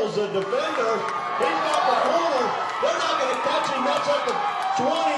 drills the defender. He's got the corner. They're not going to catch him. That's at the 20.